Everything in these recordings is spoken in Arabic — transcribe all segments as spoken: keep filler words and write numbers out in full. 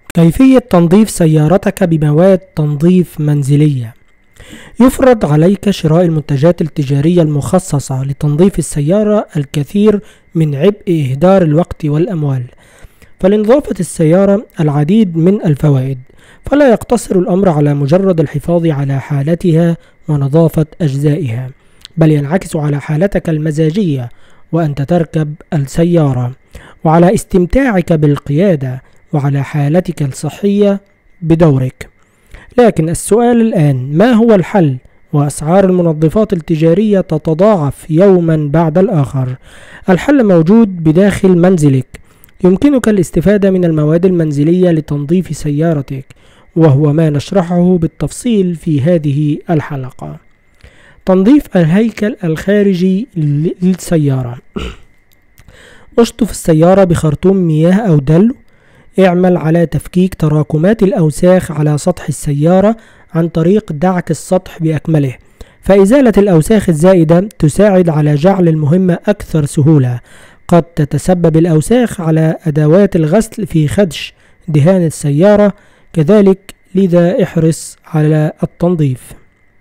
كيفية تنظيف سيارتك بمواد تنظيف منزلية. يفرض عليك شراء المنتجات التجارية المخصصة لتنظيف السيارة الكثير من عبء إهدار الوقت والأموال. فلنظافة السيارة العديد من الفوائد، فلا يقتصر الأمر على مجرد الحفاظ على حالتها ونظافة أجزائها، بل ينعكس على حالتك المزاجية وأنت تركب السيارة، وعلى استمتاعك بالقيادة، وعلى حالتك الصحية بدورك. لكن السؤال الآن، ما هو الحل؟ وأسعار المنظفات التجارية تتضاعف يوما بعد الآخر. الحل موجود بداخل منزلك. يمكنك الاستفادة من المواد المنزلية لتنظيف سيارتك، وهو ما نشرحه بالتفصيل في هذه الحلقة. تنظيف الهيكل الخارجي للسيارة. اشطف السيارة بخرطوم مياه أو دلو. اعمل على تفكيك تراكمات الأوساخ على سطح السيارة عن طريق دعك السطح بأكمله، فإزالة الأوساخ الزائدة تساعد على جعل المهمة أكثر سهولة. قد تتسبب الأوساخ على أدوات الغسل في خدش دهان السيارة، كذلك لذا احرص على التنظيف.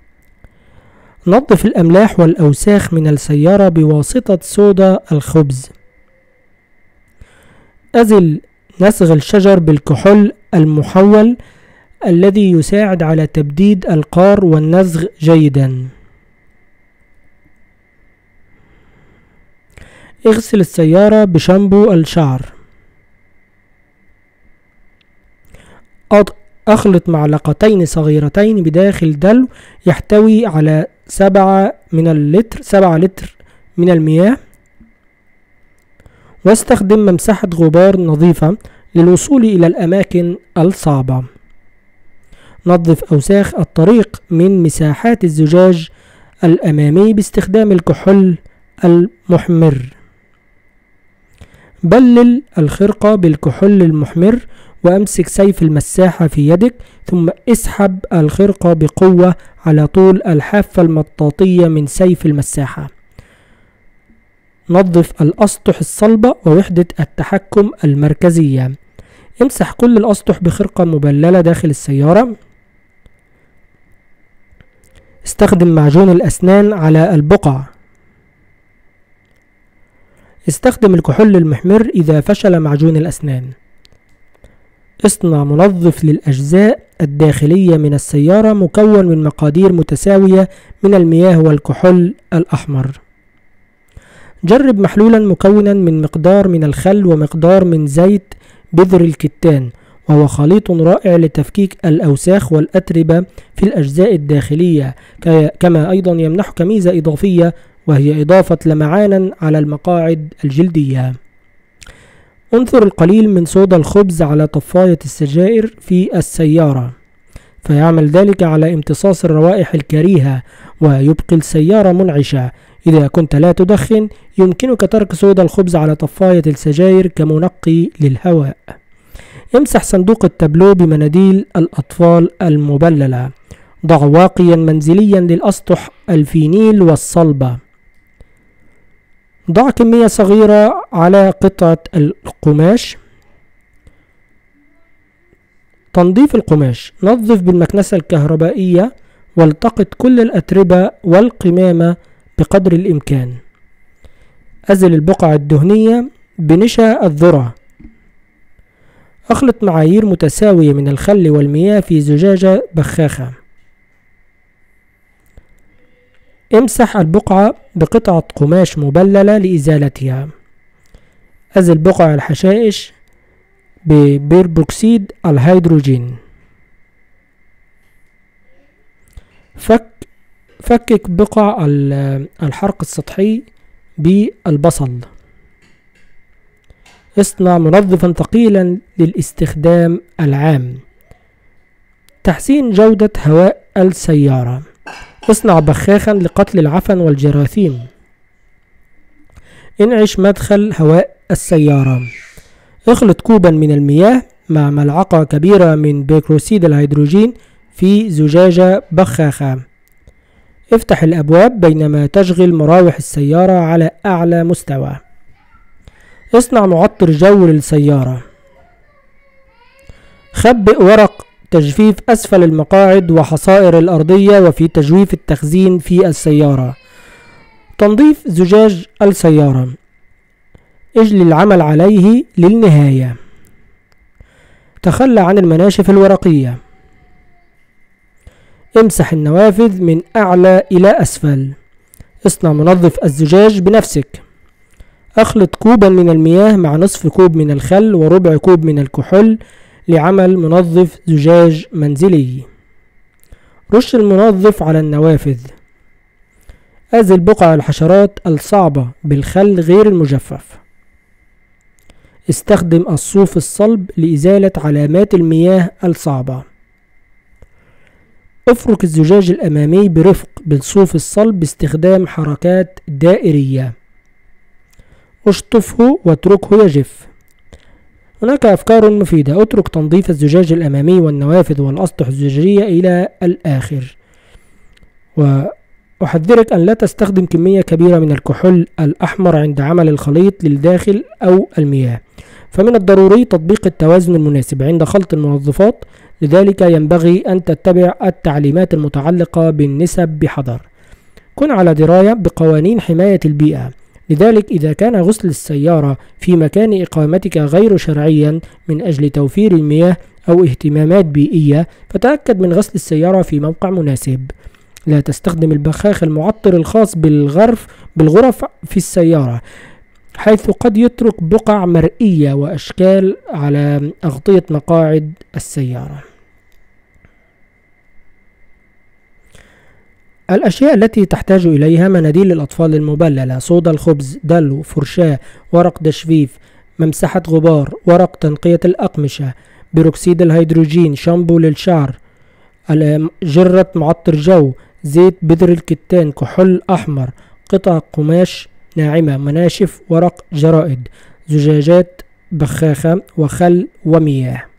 نظف الأملاح والأوساخ من السيارة بواسطة صودا الخبز. أزل نسغ الشجر بالكحول المحول الذي يساعد على تبديد القار والنسغ جيدا. اغسل السيارة بشامبو الشعر. اخلط معلقتين صغيرتين بداخل دلو يحتوي على سبعة من اللتر سبعة لتر من المياه، واستخدم ممسحة غبار نظيفة للوصول إلى الأماكن الصعبة. نظف أوساخ الطريق من مساحات الزجاج الأمامي باستخدام الكحول المحمر. بلل الخرقة بالكحول المحمر وأمسك سيف المساحة في يدك، ثم اسحب الخرقة بقوة على طول الحافة المطاطية من سيف المساحة. نظف الأسطح الصلبة ووحدة التحكم المركزية. امسح كل الأسطح بخرقة مبللة داخل السيارة. استخدم معجون الأسنان على البقع. استخدم الكحول المحمر إذا فشل معجون الأسنان. اصنع منظف للأجزاء الداخلية من السيارة مكون من مقادير متساوية من المياه والكحول الأحمر. جرب محلولا مكونا من مقدار من الخل ومقدار من زيت بذر الكتان، وهو خليط رائع لتفكيك الأوساخ والأتربة في الأجزاء الداخلية، كما أيضا يمنحك ميزة إضافية وهي إضافة لمعانا على المقاعد الجلدية. انثر القليل من صودا الخبز على طفاية السجائر في السيارة، فيعمل ذلك على امتصاص الروائح الكريهة ويبقي السيارة منعشة. إذا كنت لا تدخن يمكنك ترك صودا الخبز على طفاية السجائر كمنقي للهواء. امسح صندوق التابلو بمناديل الأطفال المبللة. ضع واقيا منزليا للأسطح الفينيل والصلبة. ضع كمية صغيرة على قطعة القماش. تنظيف القماش. نظف بالمكنسة الكهربائية والتقط كل الأتربة والقمامة بقدر الإمكان. أزل البقع الدهنية بنشا الذرة. أخلط معايير متساوية من الخل والمياه في زجاجة بخاخة. امسح البقعة بقطعة قماش مبللة لإزالتها. أزل بقع الحشائش ببيربوكسيد الهيدروجين. فك فكك بقع الحرق السطحي بالبصل. اصنع منظفا ثقيلا للاستخدام العام. تحسين جودة هواء السيارة. اصنع بخاخا لقتل العفن والجراثيم. انعش مدخل هواء السيارة. اخلط كوبا من المياه مع ملعقة كبيرة من بيربوكسيد الهيدروجين في زجاجة بخاخة. افتح الأبواب بينما تشغل مراوح السيارة على أعلى مستوى. اصنع معطر جو للسيارة. خبئ ورق تجفيف أسفل المقاعد وحصائر الأرضية وفي تجويف التخزين في السيارة. تنظيف زجاج السيارة، اجل العمل عليه للنهاية. تخلى عن المناشف الورقية. امسح النوافذ من أعلى إلى أسفل. اصنع منظف الزجاج بنفسك. اخلط كوبا من المياه مع نصف كوب من الخل وربع كوب من الكحول لعمل منظف زجاج منزلي. رش المنظف على النوافذ. أزل بقع الحشرات الصعبة بالخل غير المجفف. استخدم الصوف الصلب لإزالة علامات المياه الصعبة. افرك الزجاج الأمامي برفق بالصوف الصلب باستخدام حركات دائرية. اشطفه واتركه يجف. هناك أفكار مفيدة. اترك تنظيف الزجاج الأمامي والنوافذ والأسطح الزجاجية إلى الآخر. وأحذرك أن لا تستخدم كمية كبيرة من الكحول الأحمر عند عمل الخليط للداخل أو المياه، فمن الضروري تطبيق التوازن المناسب عند خلط المنظفات، لذلك ينبغي أن تتبع التعليمات المتعلقة بالنسب بحذر. كن على دراية بقوانين حماية البيئة، لذلك إذا كان غسل السيارة في مكان إقامتك غير شرعيا من أجل توفير المياه أو اهتمامات بيئية، فتأكد من غسل السيارة في موقع مناسب. لا تستخدم البخاخ المعطر الخاص بالغرف بالغرف في السيارة، حيث قد يترك بقع مرئية وأشكال على أغطية مقاعد السيارة. الأشياء التي تحتاج إليها: مناديل الأطفال المبللة، صودا الخبز، دلو، فرشاة، ورق تجفيف، ممسحة غبار، ورق تنقية الأقمشة، بيروكسيد الهيدروجين، شامبو للشعر، جرة معطر جو، زيت بذر الكتان، كحول أحمر، قطع قماش ناعمة، مناشف ورق جرائد، زجاجات بخاخة، وخل ومياه.